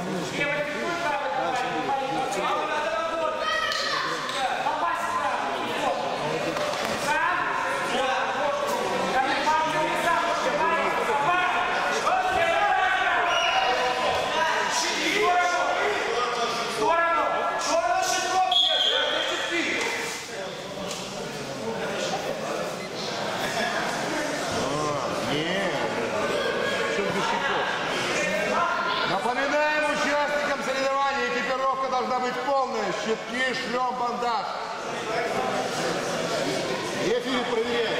Напоминаем участникам соревнований, экипировка должна быть полная, щитки, шлем, бандаж. Ефир проверяем.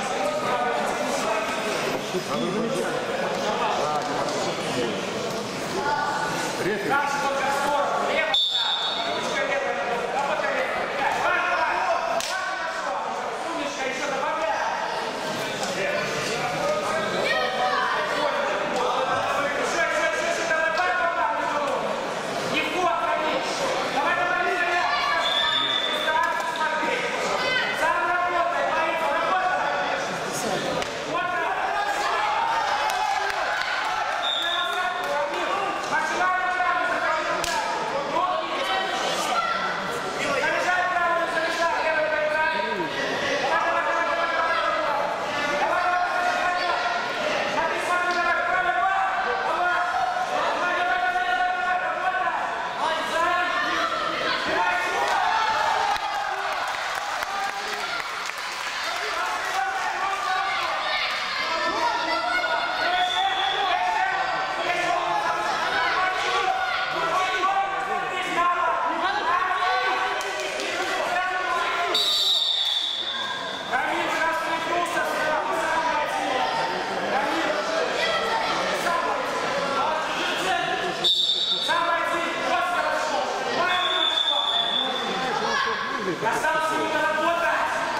Осталось именно работать!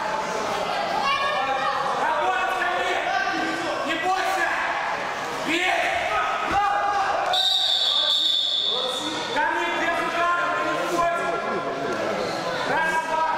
Работать, Камиль! Не бойся! Бей! Камиль, без удара, не бойся! Раз, два,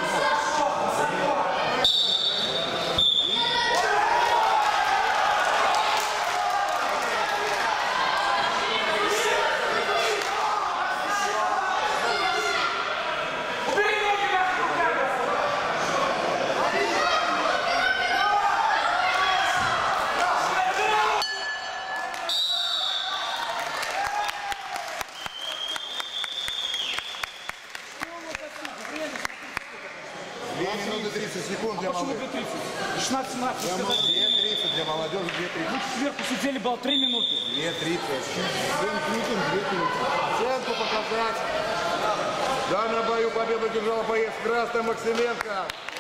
минуты 30 секунд для молодежи. 16-17. 2:30 для молодежи, 2:30. Мы сверху сидели, было 3 минуты. 2:30. Оценку показать. В данном бою победу держал боец Красный Максименко.